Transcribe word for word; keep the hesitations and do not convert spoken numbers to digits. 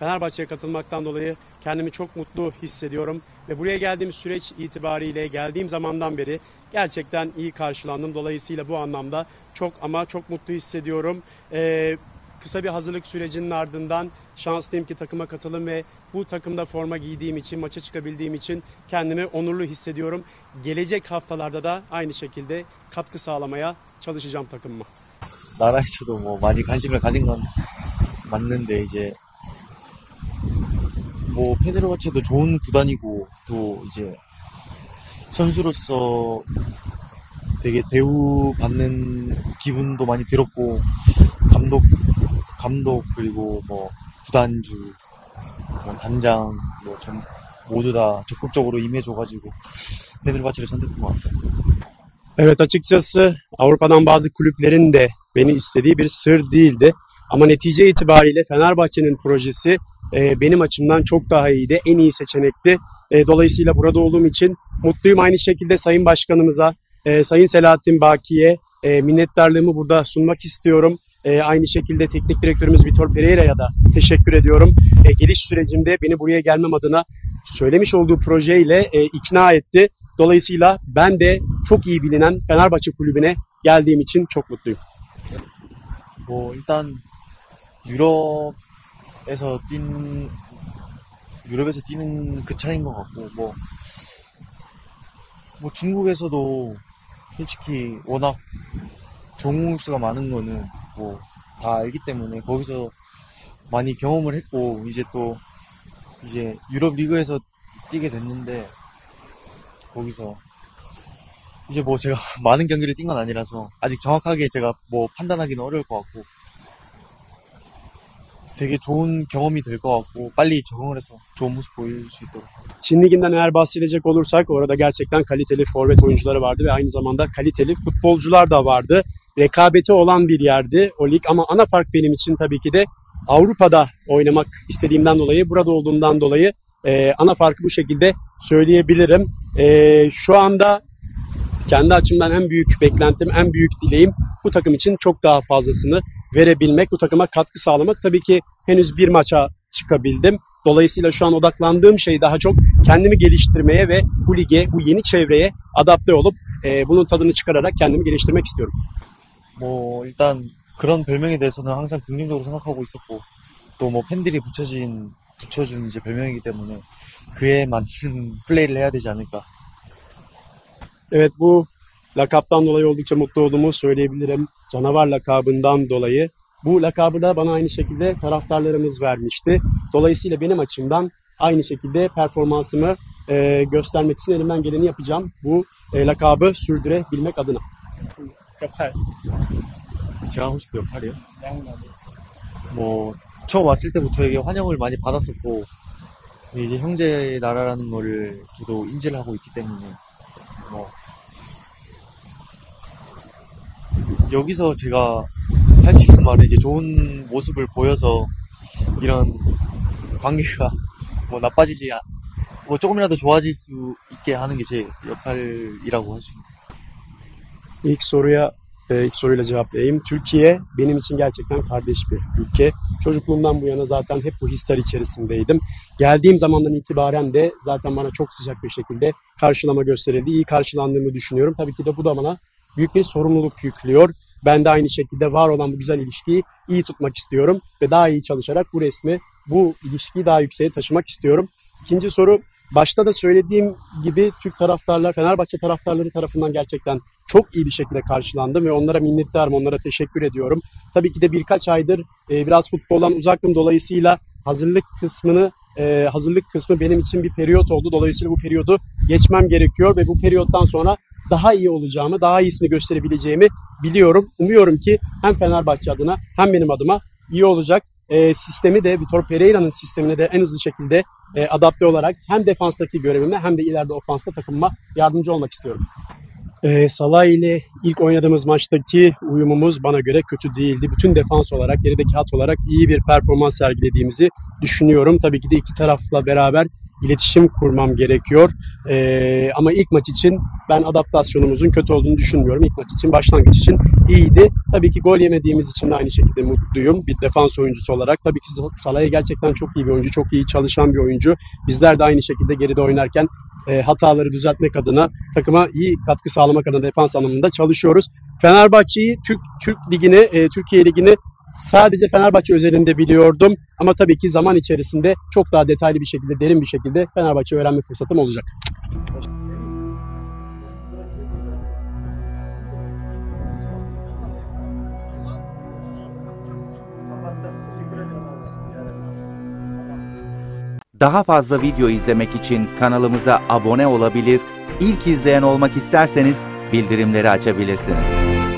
Fenerbahçe'ye katılmaktan dolayı kendimi çok mutlu hissediyorum. Ve buraya geldiğim süreç itibariyle geldiğim zamandan beri gerçekten iyi karşılandım. Dolayısıyla bu anlamda çok ama çok mutlu hissediyorum. Ee, kısa bir hazırlık sürecinin ardından şanslıyım ki takıma katılım ve bu takımda forma giydiğim için, maça çıkabildiğim için kendimi onurlu hissediyorum. Gelecek haftalarda da aynı şekilde katkı sağlamaya çalışacağım takımıma. 나라에서도 뭐 많이 관심을 가진 건 맞는데 이제 뭐 페네르바체도 좋은 구단이고 또 이제 선수로서 되게 대우받는 기분도 많이 들었고 감독 감독 그리고 뭐 구단주 뭐 단장 뭐 좀 모두 다 적극적으로 임해줘가지고 페네르바체를 선택한 것 같아요. Evet, açıkçası Avrupa'dan bazı kulüplerin de beni istediği bir sır değildi. Ama netice itibariyle Fenerbahçe'nin projesi e, benim açımdan çok daha iyiydi. En iyi seçenekti. E, dolayısıyla burada olduğum için mutluyum. Aynı şekilde Sayın Başkanımıza, e, Sayın Selahattin Baki'ye e, minnettarlığımı burada sunmak istiyorum. E, aynı şekilde teknik direktörümüz Vitor Pereira'ya da teşekkür ediyorum. E, geliş sürecimde beni buraya gelmem adına söylemiş olduğu projeyle e, ikna etti. Dolayısıyla ben de çok iyi bilinen Fenerbahçe kulübüne geldiğim için çok mutluyum. 뭐 일단 유럽에서 뛴 유럽에서 뛰는 그 차이인 것 같고 뭐, 뭐 중국에서도 솔직히 워낙 좋은 공격수가 많은 거는 뭐 다 알기 때문에 거기서 많이 경험을 했고 이제 또 이제 유럽 리그에서 뛰게 됐는데 거기서 이제 뭐 제가 많은 경기를 뛴 건 아니라서 아직 정확하게 제가 뭐 판단하기는 어려울 것 같고 되게 좋은 경험이 될 것 같고 빨리 적응을 해서 좋은 모습 보일 수 있도록. Çin Ligi'nden eğer bahsedecek olursak orada gerçekten kaliteli forvet oyuncuları vardı ve aynı zamanda kaliteli futbolcular da vardı. Rekabeti olan bir yerdi o lig ama ana fark benim için tabii ki de Avrupa'da oynamak istediğimden dolayı, burada olduğumdan dolayı e, ana farkı bu şekilde söyleyebilirim. E, şu anda kendi açımdan en büyük beklentim, en büyük dileğim bu takım için çok daha fazlasını verebilmek, bu takıma katkı sağlamak. Tabii ki henüz bir maça çıkabildim. Dolayısıyla şu an odaklandığım şey daha çok kendimi geliştirmeye ve bu lige, bu yeni çevreye adapte olup e, bunun tadını çıkararak kendimi geliştirmek istiyorum. 뭐 일단 그런 별명에 대해서는 항상 긍정적으로 생각하고 있었고 또 뭐 팬들이 붙여진 붙여준 이제 별명이기 때문에 그에 맞는 플레이를 해야 되지 않을까. Evet, bu lakaptan dolayı oldukça mutlu olduğumu söyleyebilirim. Canavar lakabından dolayı. Bu lakabı da bana aynı şekilde taraftarlarımız vermişti. Dolayısıyla benim açımdan aynı şekilde performansımı e, göstermek için elimden geleni yapacağım. Bu e, lakabı sürdürebilmek adına. 제가 하고 싶은 역할이요? 뭐 처음 왔을 때부터 되게 환영을 많이 받았었고 이제 형제의 나라라는 거를 저도 인지를 하고 있기 때문에 뭐 여기서 제가 할 수 있는 말은 이제 좋은 모습을 보여서 이런 관계가 뭐 나빠지지 뭐 조금이라도 좋아질 수 있게 하는 게 제 역할이라고 하죠. İlk soruya e, ilk soruyla cevaplayayım. Türkiye benim için gerçekten kardeş bir ülke. Çocukluğumdan bu yana zaten hep bu hisler içerisindeydim. Geldiğim zamandan itibaren de zaten bana çok sıcak bir şekilde karşılama gösterildi. İyi karşılandığımı düşünüyorum. Tabii ki de bu da bana büyük bir sorumluluk yüklüyor. Ben de aynı şekilde var olan bu güzel ilişkiyi iyi tutmak istiyorum ve daha iyi çalışarak bu resmi, bu ilişkiyi daha yükseğe taşımak istiyorum. İkinci soru, başta da söylediğim gibi Türk taraftarlar, Fenerbahçe taraftarları tarafından gerçekten çok iyi bir şekilde karşılandım ve onlara minnettarım, onlara teşekkür ediyorum. Tabii ki de birkaç aydır e, biraz futboldan uzaktım, dolayısıyla hazırlık kısmını, e, hazırlık kısmı benim için bir periyot oldu. Dolayısıyla bu periyodu geçmem gerekiyor ve bu periyottan sonra daha iyi olacağımı, daha iyisini gösterebileceğimi biliyorum. Umuyorum ki hem Fenerbahçe adına hem benim adıma iyi olacak. E, sistemi de Vitor Pereira'nın sistemine de en hızlı şekilde e, adapte olarak hem defanstaki görevime hem de ileride ofansta takımıma yardımcı olmak istiyorum. Ee, Salah ile ilk oynadığımız maçtaki uyumumuz bana göre kötü değildi. Bütün defans olarak, gerideki hat olarak iyi bir performans sergilediğimizi düşünüyorum. Tabii ki de iki tarafla beraber iletişim kurmam gerekiyor. Ee, ama ilk maç için ben adaptasyonumuzun kötü olduğunu düşünmüyorum. İlk maç için, başlangıç için iyiydi. Tabii ki gol yemediğimiz için de aynı şekilde mutluyum bir defans oyuncusu olarak. Tabii ki Salah'ı gerçekten çok iyi bir oyuncu, çok iyi çalışan bir oyuncu. Bizler de aynı şekilde geride oynarken e, hataları düzeltmek adına, takıma iyi katkı sağlamak adına defans anlamında çalışıyoruz. Fenerbahçe'yi, Türk Türk Ligi'ni, e, Türkiye Ligi'ni sadece Fenerbahçe özelinde biliyordum. Ama tabii ki zaman içerisinde çok daha detaylı bir şekilde, derin bir şekilde Fenerbahçe öğrenme fırsatım olacak. Daha fazla video izlemek için kanalımıza abone olabilir, ilk izleyen olmak isterseniz bildirimleri açabilirsiniz.